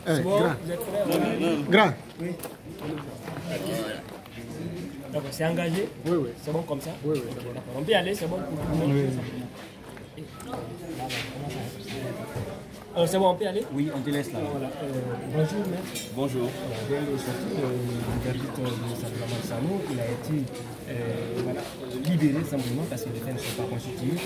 C'est bon, grand. vous êtes prêts? Grand. Oui. Donc c'est engagé? Oui, oui. C'est bon comme ça? Oui, oui. D'accord. On peut y aller, c'est bon pour tout le monde? Oui. C'est bon, on peut y aller? Oui, on te laisse là. Voilà. Bonjour, maître. Bonjour. Bien de sortir le verdict de Sabrina Sano, il a été libéré simplement parce que les faits ne sont pas constitués.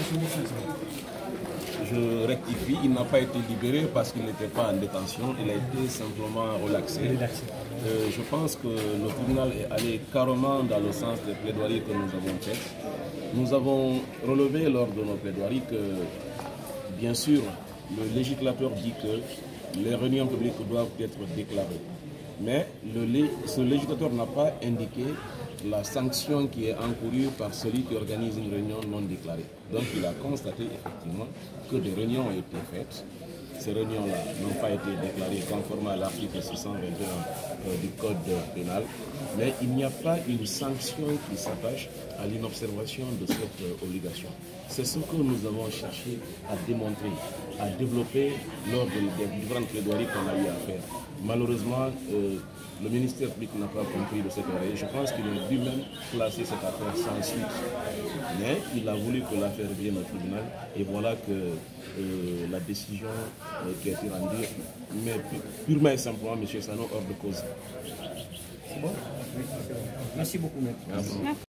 Je rectifie, il n'a pas été libéré parce qu'il n'était pas en détention, il a été simplement relaxé. Je pense que le tribunal est allé carrément dans le sens des plaidoiries que nous avons faites. Nous avons relevé lors de nos plaidoiries que, bien sûr, le législateur dit que les réunions publiques doivent être déclarées. Mais ce législateur n'a pas indiqué la sanction qui est encourue par celui qui organise une réunion non déclarée. Donc il a constaté effectivement que des réunions ont été faites. Ces réunions-là n'ont pas été déclarées conformément à l'article 621 du Code pénal, mais il n'y a pas une sanction qui s'attache à l'inobservation de cette obligation. C'est ce que nous avons cherché à démontrer, à développer lors des différentes plaidoiries qu'on a eu à faire. Malheureusement, le ministère public n'a pas compris de cette oreille. Je pense qu'il a dû même classer cette affaire sans suite. Mais il a voulu que l'affaire vienne au tribunal et voilà que la décision qui a été rendue met purement et simplement M. Sano hors de cause. C'est bon? Merci beaucoup, maître. Merci.